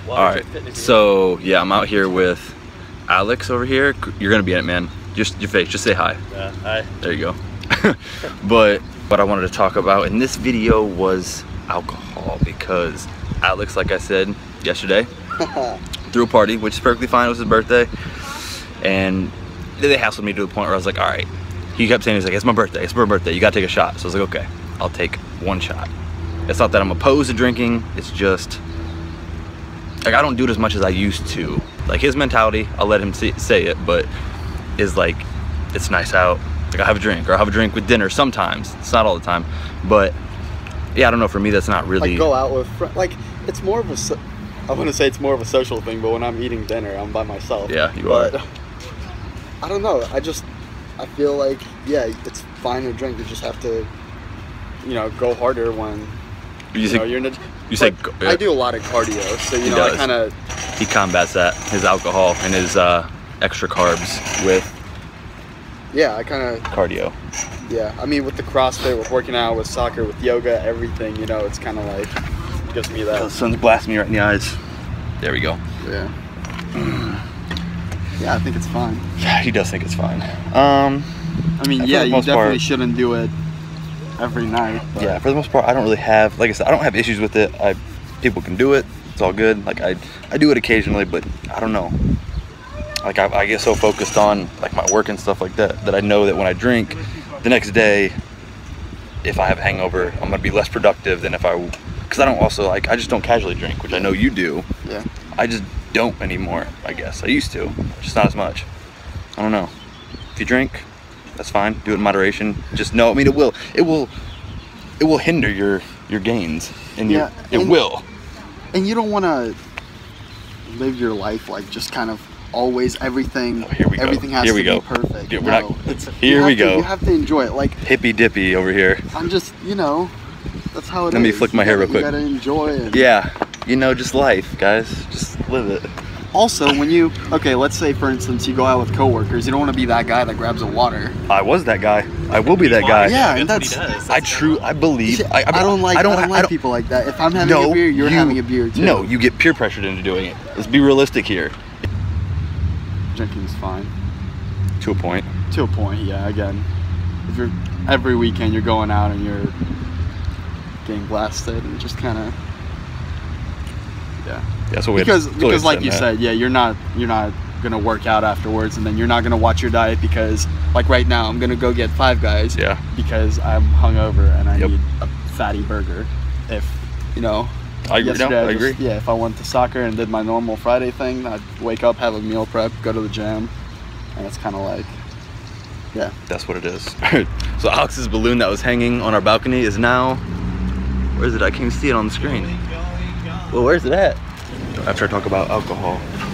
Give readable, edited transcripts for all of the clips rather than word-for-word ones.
Alright, so yeah, I'm out here with Alex over here. You're gonna be in it, man. Just your face, just say hi. Yeah, hi. There you go. But what I wanted to talk about in this video was alcohol, because Alex, like I said yesterday, threw a party, which is perfectly fine. It was his birthday, and they hassled me to the point where I was like, all right. He kept saying, he's like, it's my birthday, you gotta take a shot. So I was like, okay, I'll take one shot. It's not that I'm opposed to drinking, it's just, like, I don't do it as much as I used to. Like, his mentality, I'll let him say it, but is like, it's nice out, like, I'll have a drink, or I'll have a drink with dinner sometimes. It's not all the time, but yeah, I don't know, for me, that's not really. Like, go out with friends, like, it's more of a, I want to say it's more of a social thing, but when I'm eating dinner, I'm by myself. Yeah, you are. I don't know, I feel like, yeah, it's fine to drink, you just have to, you know, go harder when, you know, you're in a, you say, I do a lot of cardio, so, you know, I kind of. He combats that, his alcohol and his extra carbs with. Yeah, I kind of. Cardio. Yeah, I mean, with the CrossFit, with working out, with soccer, with yoga, everything, you know, it's kind of like, it gives me that. The sun's blasting me right in the eyes. There we go. Yeah. Yeah, I think it's fine. Yeah, he does think it's fine. I mean, yeah, you definitely part, shouldn't do it every night. But. Yeah, for the most part, I don't really have, like I said, I don't have issues with it. People can do it. It's all good. Like, I do it occasionally, but I don't know. Like, I get so focused on, like, my work and stuff like that, that I know that when I drink, the next day, if I have a hangover, I'm gonna be less productive than if because I don't also, like, I just don't casually drink, which I know you do. Yeah. I just don't anymore, I guess. I used to, just not as much. I don't know. If you drink, that's fine. Do it in moderation. Just know, I mean, it will hinder your gains, and yeah, it will. And you don't want to live your life like just kind of always everything. Oh, here we go. Everything has here to we go. be perfect. Yeah, no, here we go. You have to enjoy it. Like hippy dippy over here. I'm just, you know, that's how it is. Let me flick my hair real quick. You gotta enjoy it. Yeah, you know, just life, guys. Just live it. Also, when you, okay, let's say for instance you go out with coworkers, you don't want to be that guy that grabs a water. I was that guy. I will be that guy. Yeah, and that's I believe. I don't like people like that. If I'm having a beer, you're having a beer too. No, you get peer pressured into doing it. Let's be realistic here. Drinking's fine. To a point. To a point, yeah. Again, if you're every weekend you're going out and you're getting blasted and just kind of, yeah. Yeah, so because like you said, yeah, you're not gonna work out afterwards, and then you're not gonna watch your diet because, like right now, I'm gonna go get Five Guys. Yeah. Because I'm hungover and I need a fatty burger. If you know. I agree. I agree. Yeah, if I went to soccer and did my normal Friday thing, I'd wake up, have a meal prep, go to the gym, and it's kind of like, yeah. That's what it is. So Alex's balloon that was hanging on our balcony is now, where is it? I can't even see it on the screen. Well, where's it at? After I talk about alcohol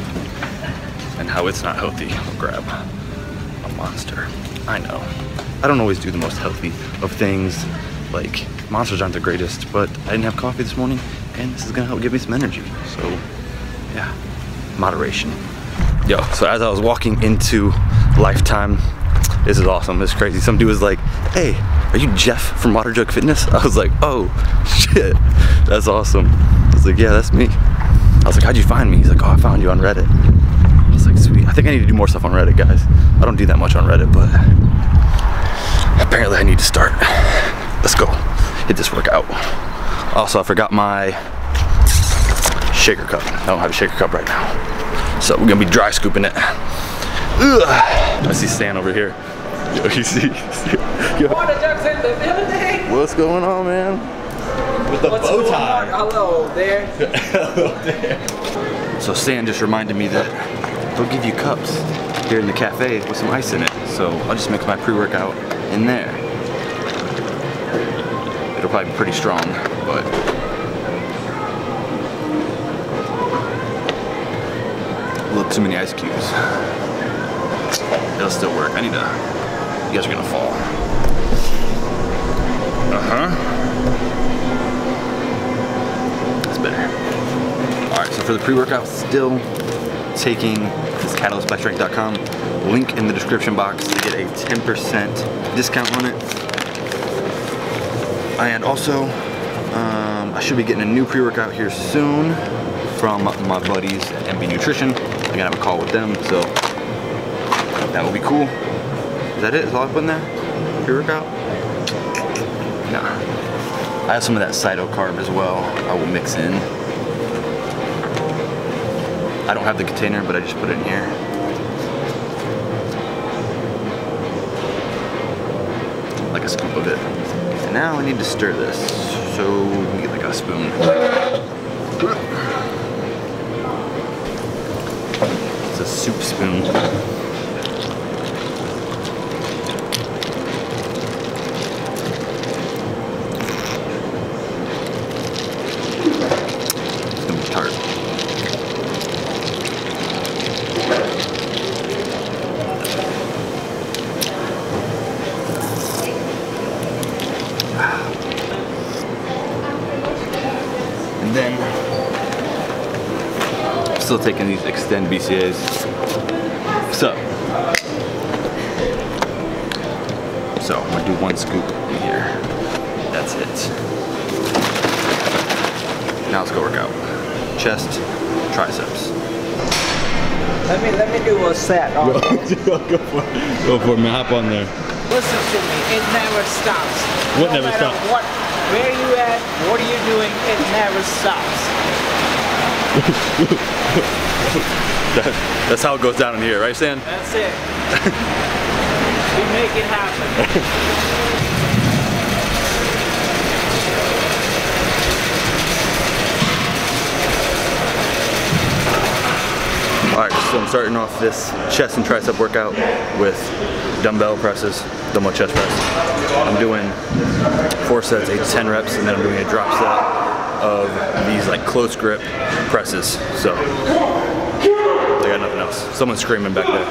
and how it's not healthy, I'll grab a Monster. I know. I don't always do the most healthy of things. Like, Monsters aren't the greatest, but I didn't have coffee this morning, and this is gonna help give me some energy. So, yeah, moderation. Yo, so as I was walking into Lifetime, this is awesome, this is crazy. Some dude was like, hey, are you Jeff from Water Jug Fitness? I was like, oh, shit, that's awesome. I was like, yeah, that's me. I was like, how'd you find me? He's like, oh, I found you on Reddit. I was like, sweet. I think I need to do more stuff on Reddit, guys. I don't do that much on Reddit, but apparently I need to start. Let's go, hit this workout. Also, I forgot my shaker cup. I don't have a shaker cup right now. So we're gonna be dry scooping it. Ugh. I see Stan over here. Yo, you see? Yo. What's going on, man? With the bow tie. Hello there. Hello there. So Stan just reminded me that they'll give you cups here in the cafe with some ice in it. So I'll just mix my pre-workout in there. It'll probably be pretty strong, but a little too many ice cubes. It'll still work. You guys are gonna fall. That's better. All right, so for the pre-workout, still taking this catalystbystrength.com. Link in the description box to get a 10% discount on it. And also, I should be getting a new pre-workout here soon from my buddies at MB Nutrition. I'm gonna have a call with them, so that will be cool. Is that it? Is all I put in there? Pre-workout? Nah. I have some of that cytocarb as well. I will mix in. I don't have the container, but I just put it in here. Like a scoop of it. And now I need to stir this. So we get like a spoon. It's a soup spoon. It's gonna be tart. And then, still taking these Extend BCAAs. So I'm gonna do 1 scoop in here. That's it. Now let's go work out. Chest, triceps. Let me do a set on that. Go for it, man. Hop on there. Listen to me, it never stops. What No never matter stops? Where you at, what are you doing, it never stops. That's how it goes down in here, right, Stan? That's it. We make it happen. Alright, so I'm starting off this chest and tricep workout with dumbbell presses, dumbbell chest press. I'm doing 4 sets, 8 to 10 reps, and then I'm doing a drop set of these like close grip presses. So, I got nothing else. Someone's screaming back there.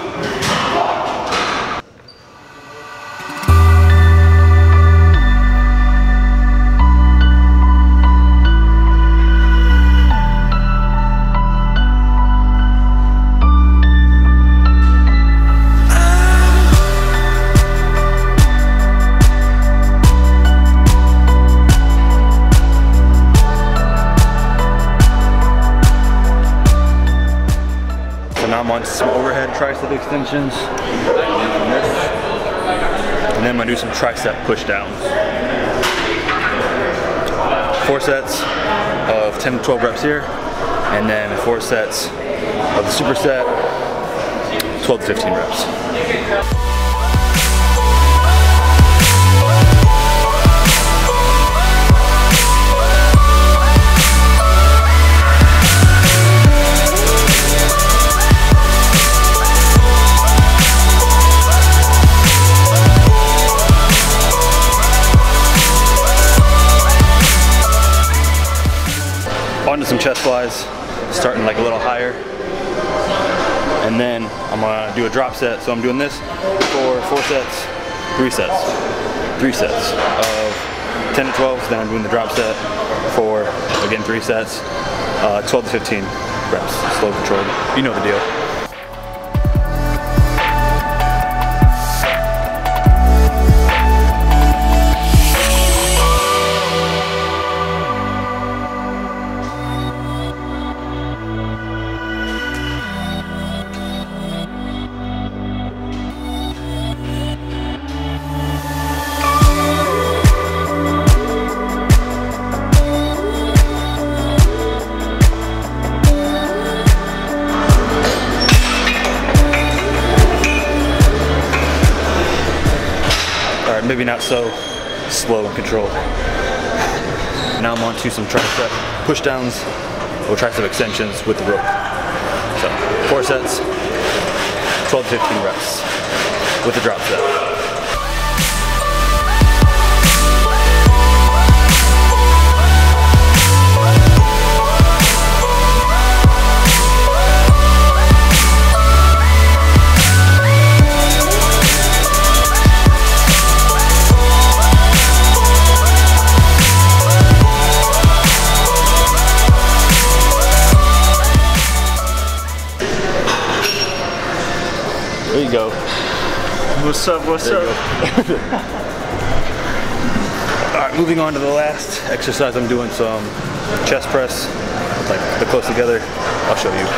Now I'm on some overhead tricep extensions. And then I'm gonna do some tricep push downs. 4 sets of 10 to 12 reps here. And then 4 sets of the superset, 12 to 15 reps. Onto some chest flies, starting like a little higher. And then I'm gonna do a drop set. So I'm doing this for 4 sets, 3 sets. 3 sets of 10 to 12, then I'm doing the drop set for, again, 3 sets, 12 to 15 reps, slow controlled. You know the deal. Maybe not so slow and controlled. Now I'm on to some tricep push downs or tricep extensions with the rope. So 4 sets, 12 to 15 reps with the drop set. There you go. What's up, what's up? Alright, moving on to the last exercise. I'm doing some chest press with like the close together, I'll show you.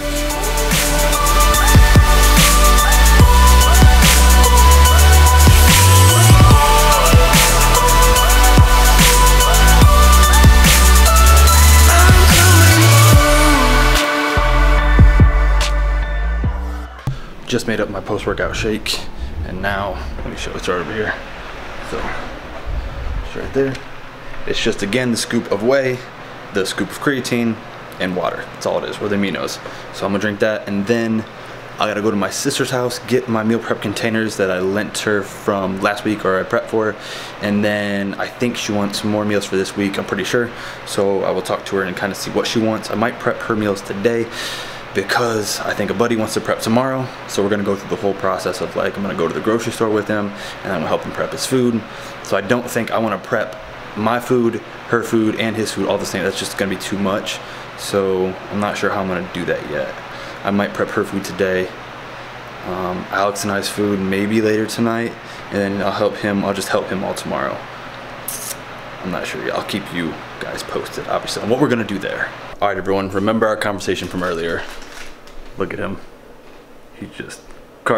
Just made up my post-workout shake, and now let me show it's right over here. So it's right there. It's just again the scoop of whey, the scoop of creatine, and water. That's all it is, or the aminos. So I'm gonna drink that, and then I gotta go to my sister's house, get my meal prep containers that I lent her from last week, or I prepped for her, and then I think she wants more meals for this week, I'm pretty sure. So I will talk to her and kind of see what she wants. I might prep her meals today, because I think a buddy wants to prep tomorrow. So we're gonna go through the whole process of like, I'm gonna go to the grocery store with him and I'm gonna help him prep his food. So I don't think I wanna prep my food, her food, and his food all the same. That's just gonna be too much. So I'm not sure how I'm gonna do that yet. I might prep her food today. Alex and I's food maybe later tonight, and then I'll just help him all tomorrow. I'm not sure yet. I'll keep you guys posted, obviously, on what we're gonna do there. All right, everyone, remember our conversation from earlier. Look at him. He just I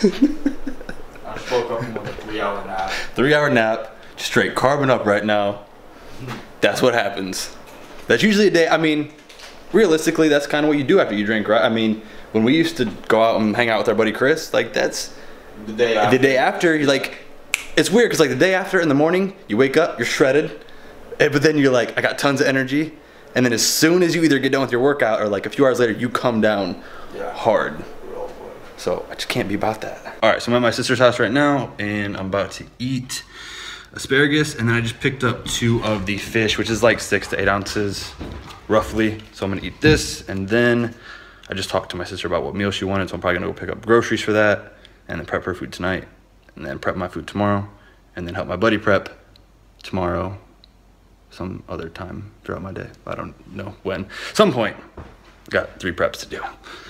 woke up from a 3-hour nap. 3-hour nap, straight carbon up right now. That's what happens. That's usually a day. I mean, realistically, that's kind of what you do after you drink, right? I mean, when we used to go out and hang out with our buddy Chris, like that's the day after. You're like, it's weird because like the day after in the morning, you wake up, you're shredded, but then you're like, I got tons of energy. And then as soon as you either get done with your workout or like a few hours later, you come down hard. So I just can't be about that. All right, so I'm at my sister's house right now and I'm about to eat asparagus, and then I just picked up 2 of the fish, which is like 6 to 8 ounces roughly. So I'm gonna eat this, and then I just talked to my sister about what meal she wanted, so I'm probably gonna go pick up groceries for that and then prep her food tonight, and then prep my food tomorrow, and then help my buddy prep tomorrow, some other time throughout my day. I don't know when. Some point. Got 3 preps to do.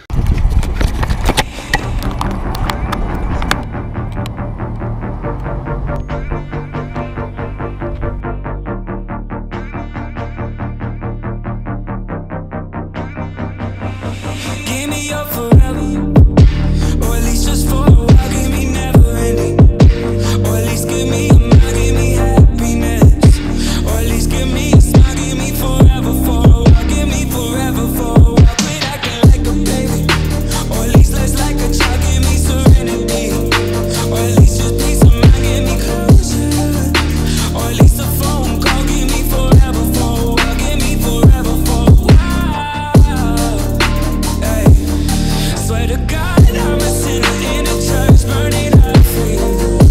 Give me your forever, or at least just for a while. Give me never ending, or at least give me a mile, give me happiness, or at least give me a smile. Give me forever for a while, give me forever for a while. Quit acting like a baby, or at least less like a child. Give me serenity, or at least just peace of mind. Give me closure, or at least a phone call. Give me forever for a while, give me forever for a while. Hey, swear to God, I'm a sinner in a church, burning up for you.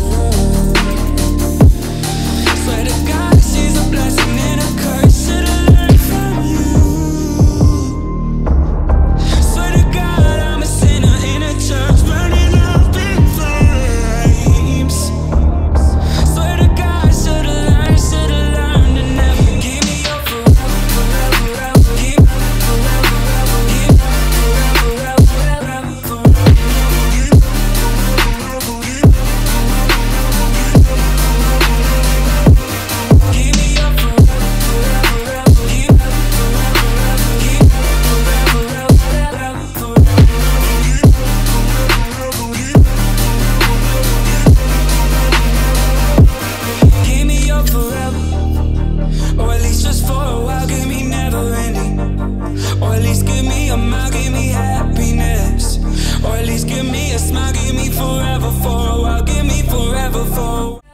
Swear to God, she's a blessing and a curse. Should've learned from you. Swear to God, I'm a sinner in a church, burning up in flames. Swear to God, should've learned to never. Give me your forever, forever, forever. Give me forever, forever. Give me forever, forever, forever. Give me your forever, forever, forever. Give me forever, forever, forever. Give me your forever, or at least just for a while. Give me never ending, or at least give me a mile. Give me happiness, or at least give me a smile. Give me forever for a while. Give me forever for a while.